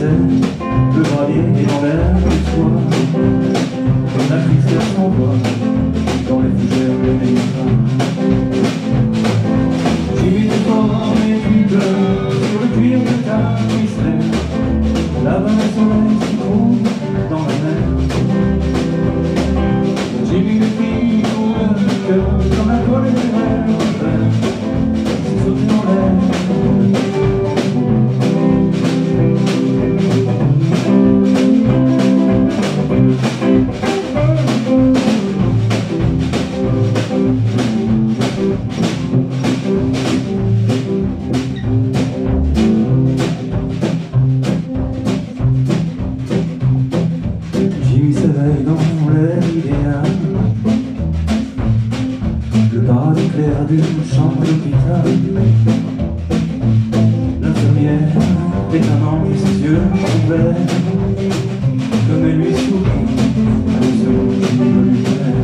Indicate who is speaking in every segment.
Speaker 1: le gravier et dans l'air du soir. La tristesse s'envoie dans les fougères de mes pas. J'ai mis des formes et tu pleures sur le cuir de ta tristesse. Là-bas le soleil s'y trouve dans la mer. J'ai mis des filles pour le cœur comme la colère des rêves. C'est sauté dans l'air. Jimmy s'éveille dans l'air idéal, le paradis clair du champ d'hôpital. L'infirmière est un ange et ses yeux ouverts, comme elle lui sourit, à l'horizon qui veut lui plaire.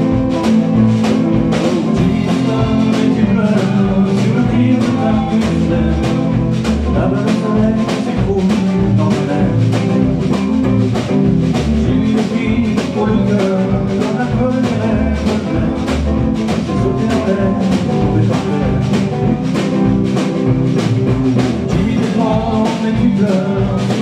Speaker 1: Jimmy t'aime et tu pleures sur le cuir de ta tristesse. Là-bas le soleil s'écroule dans la mer. Pour le cœur, dans la colère des rêves, j'ai sauté en l'air, tombé par terre. J'ai mis des formes et tu pleures.